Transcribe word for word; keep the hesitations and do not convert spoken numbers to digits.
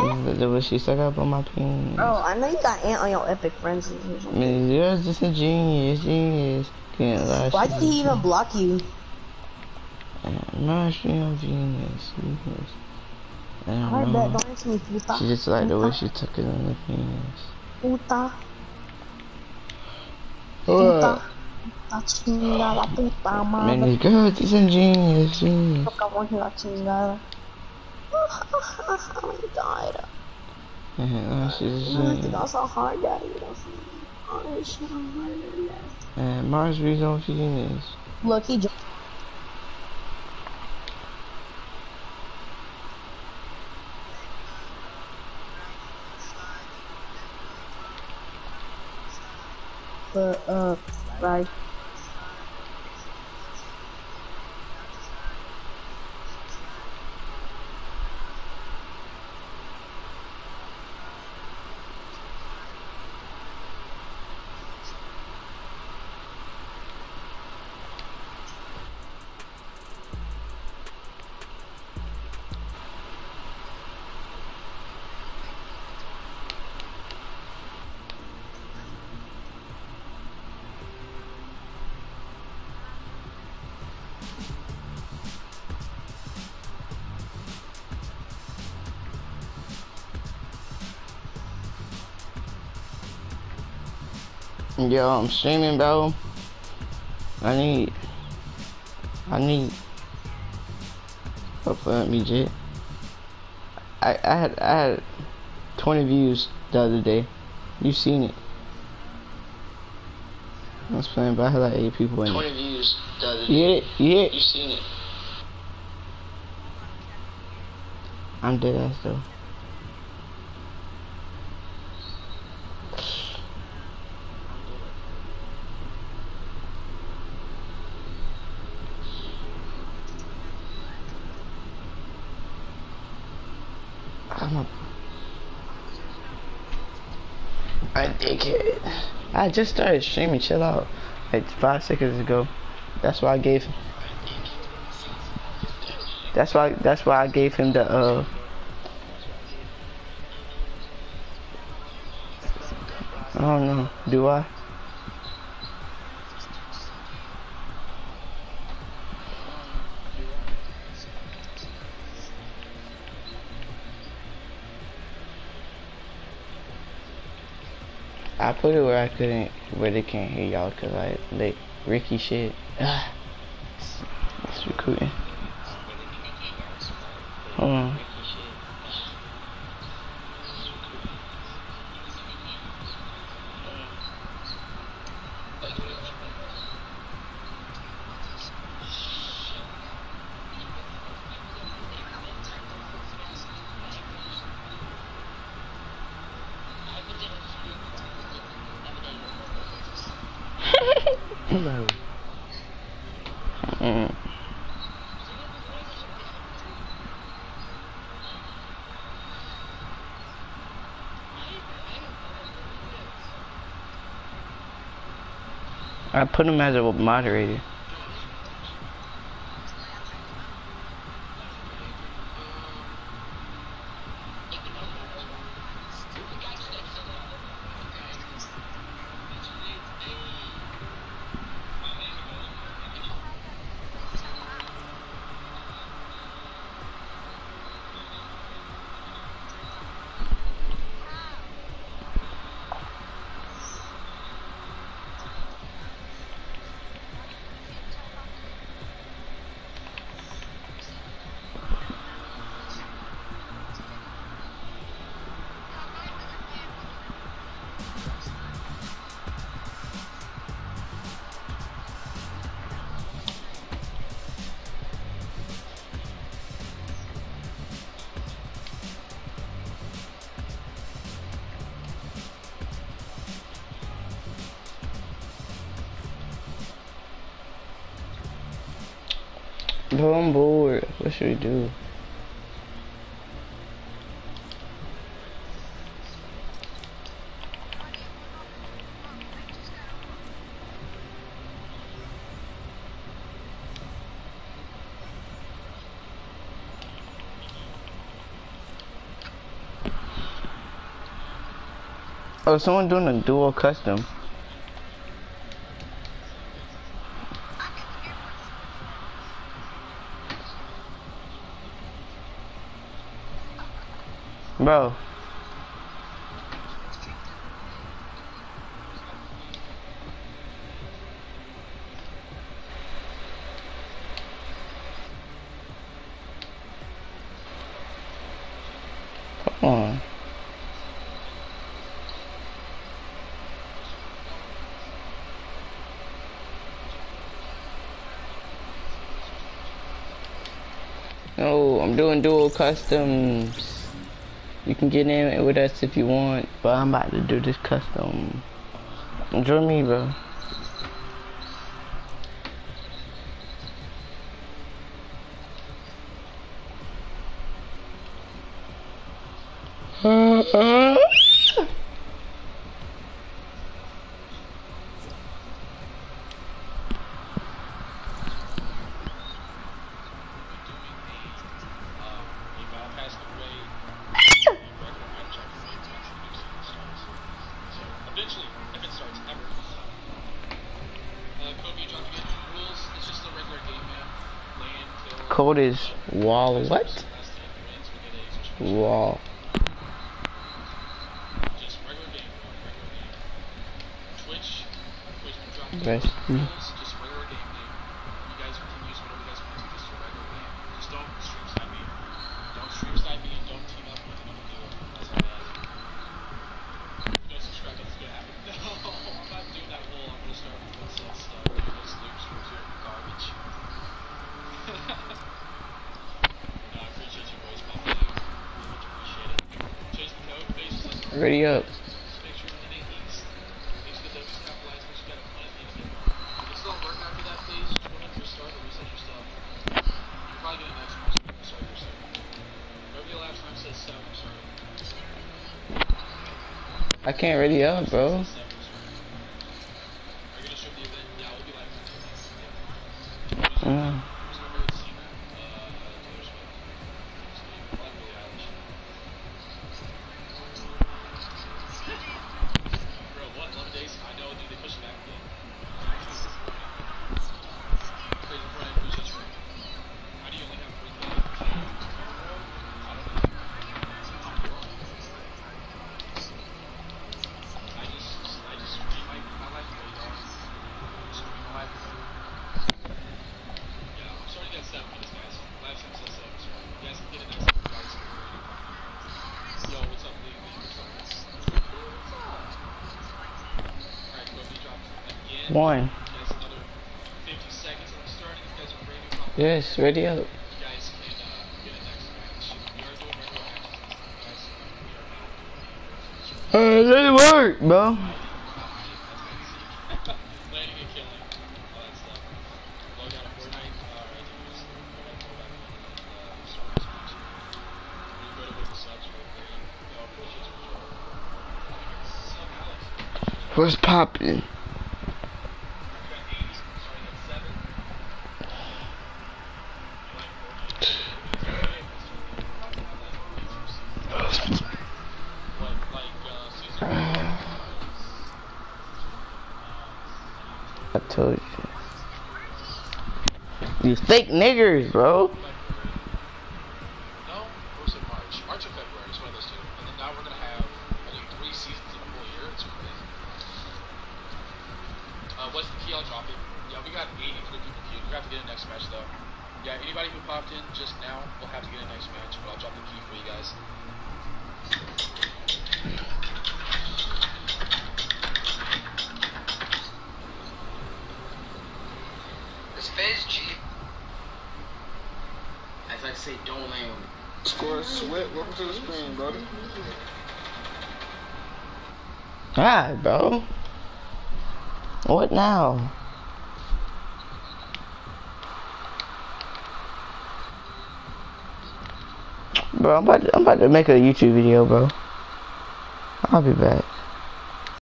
The, the what she stuck up on my penis. Bro, I know you got Ant on your Epic Friends list or something. Man, you're just a genius, genius. Can't lie. Why did he even block you? No, she no genius, genius. I don't Alright, know. bet, don't ask me, puta. She just like puta. the way she took it on the penis. Puta. What? La chingada, puta madre. Man, this girl is a genius, genius. Tocamos la chingada. Oh my god. Man, she's a You genius. that's so hard, daddy. That's so hard. It's so hard. Man, Mars Reed's on genius. Look, he just. But, uh, right. Yo, I'm streaming, bro. I need, I need. Hopefully, let me jet. I I had I had twenty views the other day. You seen it? I was playing, but I had like eight people in it. twenty views the other day. Yeah, yeah. You seen it? I'm dead ass though. I'm a I dickhead. I just started streaming, chill out. Like five seconds ago. That's why I gave him That's why that's why I gave him the uh I don't know. Do I? I put it where I couldn't, where they can't hear y'all, cause I like Ricky shit. It's recruiting. Hold on. Hello. Mm. I put him as a moderator. Bro, I'm bored. What should we do? Oh, someone doing a dual custom. Bro. Come on. No, I'm doing dual customs. You can get in with us if you want, but I'm about to do this custom. Join me, bro. Code is wall what? Wall. Best. Ready up. I can't ready up, bro. Mm. One. Yes, ready up. Uh, let it work, bro. What's poppin'? I told you. These fake niggers, bro. As I say, don't land on it. Score sweat, welcome to the screen, brother. God, bro. What now? Bro, I'm about to, I'm about to make a YouTube video, bro. I'll be back.